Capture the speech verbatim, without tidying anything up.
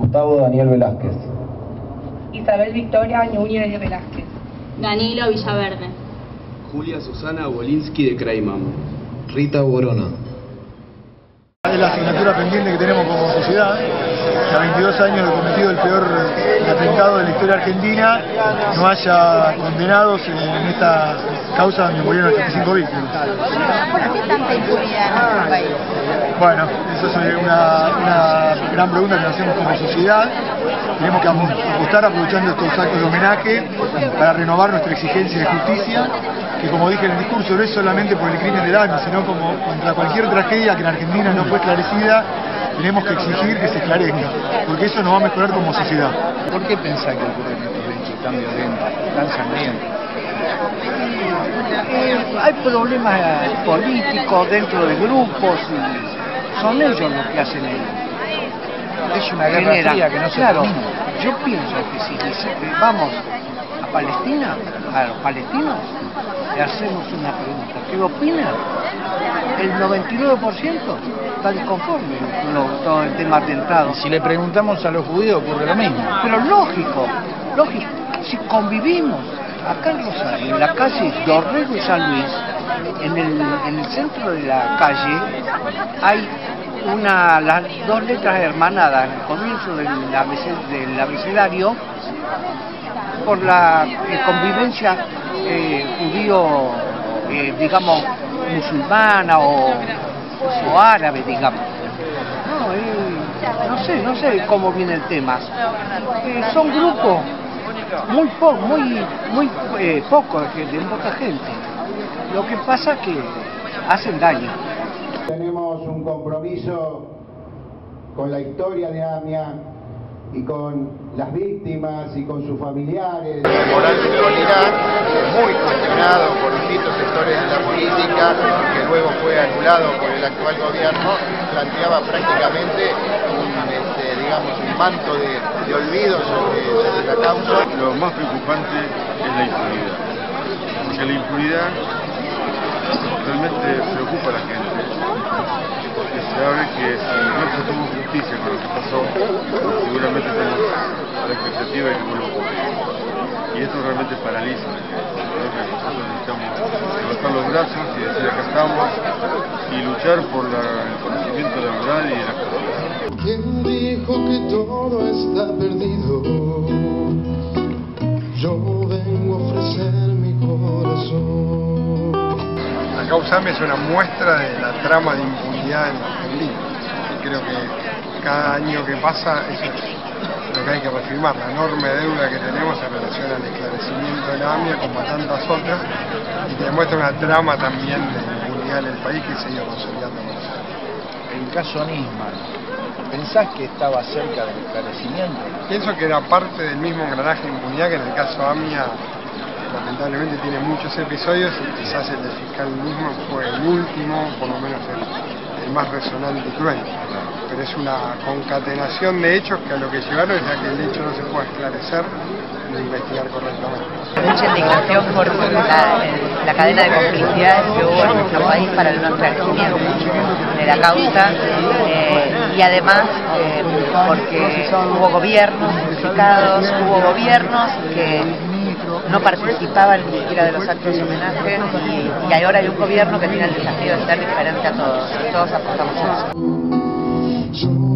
Gustavo Daniel Velázquez. Isabel Victoria Núñez de Velázquez. Danilo Villaverde. Julia Susana Wolinski de Creigham. Rita Borona. Es la asignatura pendiente que tenemos como sociedad, que a veintidós años de cometido el peor atentado de la historia argentina, no haya condenados en esta causa donde murieron ochenta y cinco víctimas. ¿Por qué tanta impunidad en nuestro país? Bueno, esa es una, una gran pregunta que nos hacemos como sociedad. Tenemos que apostar aprovechando estos actos de homenaje para renovar nuestra exigencia de justicia, que como dije en el discurso no es solamente por el crimen del alma, sino como contra cualquier tragedia que en Argentina no fue esclarecida, tenemos que exigir que se esclarezca, porque eso nos va a mejorar como sociedad. ¿Por qué pensás que ocurren estos hechos tan violentos, tan sangrientos? Eh, hay problemas políticos dentro de grupos y son ellos los que hacen el... Es una guerra genera, fría que no se claro, termina. yo pienso que si vamos a Palestina, a los palestinos, le hacemos una pregunta, ¿qué opinan? El noventa y nueve por ciento está disconforme con lo, todo el tema atentado. Si le preguntamos a los judíos ocurre lo mismo. Pero lógico, lógico, si convivimos acá en Rosario, en la calle Dorrego y San Luis, en el, en el centro de la calle, hay una, las dos letras hermanadas al comienzo del, del abecedario por la eh, convivencia eh, judío, eh, digamos, musulmana o, o árabe, digamos. No, eh, no sé, no sé cómo viene el tema. Eh, son grupos muy po muy muy eh, pocos, de poca gente. Lo que pasa es que hacen daño. Tenemos un compromiso con la historia de AMIA y con las víctimas y con sus familiares. El moral de unidad, muy cuestionado por distintos sectores de la política, que luego fue anulado por el actual gobierno, planteaba prácticamente un, este, digamos, un manto de, de olvido sobre, sobre la causa. Lo más preocupante es la impunidad, porque la impunidad realmente preocupa a la gente, porque se sabe que si no se tuvo justicia con lo que pasó, seguramente tenemos la expectativa de que vuelva a ocurrir. Y esto realmente paraliza. Creo que nosotros necesitamos levantar los brazos y decir acá estamos y luchar por la, el conocimiento de la verdad y de la justicia. ¿Quién dijo que todo está perdido? Yo vengo a ofrecer mi corazón. La causa AMIA es una muestra de la trama de impunidad en Argentina. Y creo que cada año que pasa eso es lo que hay que reafirmar, la enorme deuda que tenemos en relación al esclarecimiento de la AMIA, como a tantas otras, y que demuestra una trama también de impunidad en el país que se ha ido consolidando con los años. El caso Nisman, ¿pensás que estaba cerca del esclarecimiento? Pienso que era parte del mismo engranaje de impunidad que en el caso AMIA lamentablemente tiene muchos episodios y quizás el del fiscal mismo fue el último, por lo menos el, el más resonante y cruel. Pero es una concatenación de hechos que a lo que llevaron es a que el hecho no se pueda esclarecer ni investigar correctamente. Mucha indignación por la, la cadena de complicidades que hubo en nuestro país para el no esclarecimiento de la causa eh, y además eh, porque hubo gobiernos unificados, hubo gobiernos que no participaban ni siquiera de los actos de homenaje y, y ahora hay un gobierno que tiene el desafío de ser diferente a todos. Todos apostamos a eso.